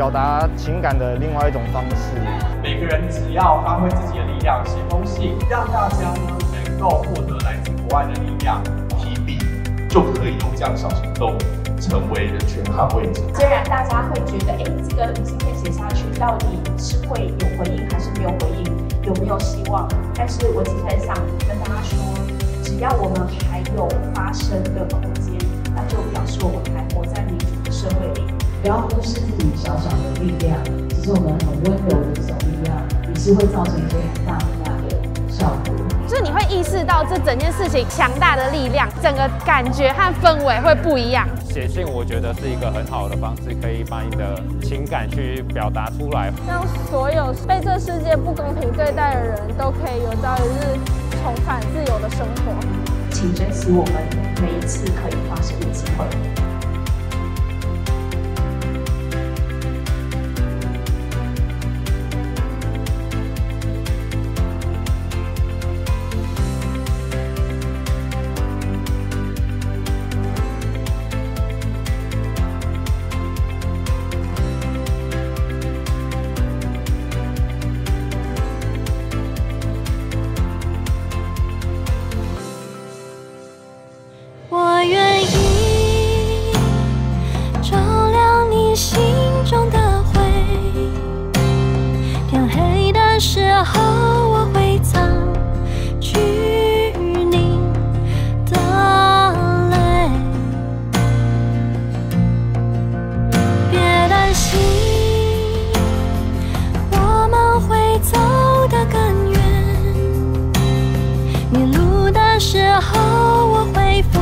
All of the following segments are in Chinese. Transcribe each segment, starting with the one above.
表达情感的另外一种方式。 每个人只要发挥自己的力量，写封信，让大家呢能够获得来自国外的力量，提笔就可以用这样的小行动成为人权捍卫者。 虽然大家会觉得，这个明信片写下去，到底是会有回应还是没有回应，有没有希望？但是我其实很想跟大家说，只要我们还有发声的空间，那就表示我们还活在民主的社会里。 不要忽视自己小小的力量，其实我们很温柔的这种力量，也是会造成一些很大的效果。 就是你会意识到这整件事情强大的力量，整个感觉和氛围会不一样。 写信我觉得是一个很好的方式，可以把你的情感去表达出来， 让所有被这世界不公平对待的人都可以有朝一日重返自由的生活。 请珍惜我们每一次可以发声的机会。 我愿意照亮你心中的灰，天黑的时候我会藏去你的泪。别担心，我们会走得更远。迷路的时候我会扶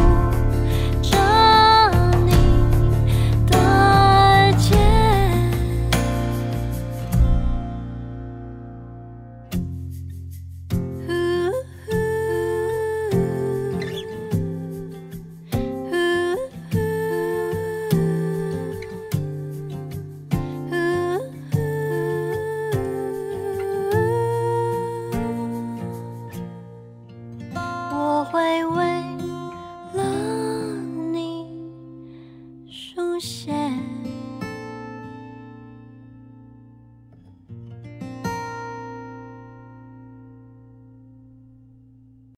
我会为了你书写。